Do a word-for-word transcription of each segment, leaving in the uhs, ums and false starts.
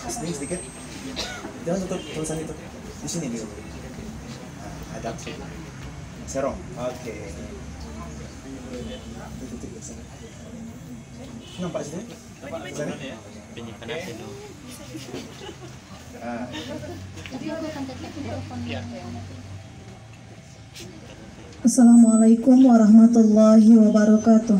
Sini sedikit. Jangan tutup tulisan itu. Di sini nih. Nah, ada serong. Oke. Tutup di sini. Nampak sini? Sana? Penyimpanan penuh. Ah. Assalamualaikum warahmatullahi wabarakatuh.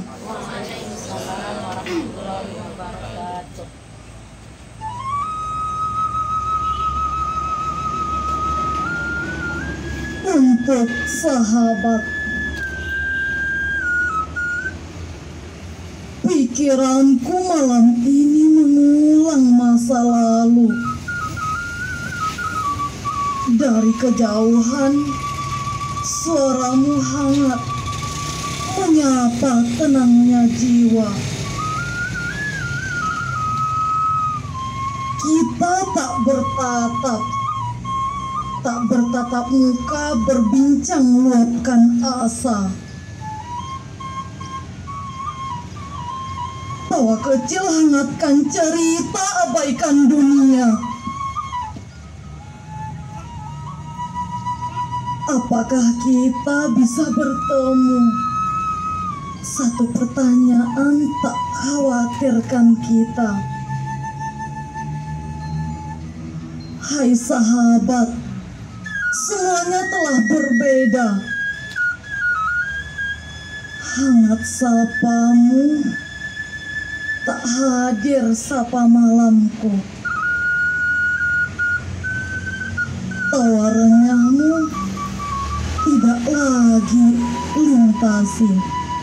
Untuk sahabat, pikiranku malam ini mengulang masa lalu. Dari kejauhan, suaramu hangat menyapa tenangnya jiwa. Kita tak bertatap, tak bertatap muka, berbincang luapkan asa. Tawa kecil hangatkan cerita, abaikan dunia. Apakah kita bisa bertemu? Satu pertanyaan tak khawatirkan kita. Hai sahabat, semuanya telah berbeda. Hangat sapamu, tak hadir sapa malamku. Tawa renyahmu tidak lagi lintasi.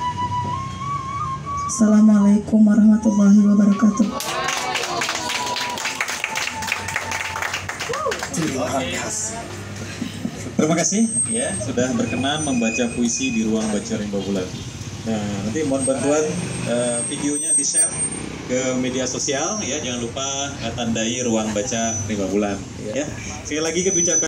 Assalamualaikum warahmatullahi wabarakatuh. Terima kasih. Terima kasih ya sudah berkenan membaca puisi di ruang baca Rimba Bulan. Nah, nanti mohon bantuan uh, videonya di-share ke media sosial ya. Jangan lupa uh, tandai ruang baca Rimba Bulan ya. Sekali lagi kami ucapkan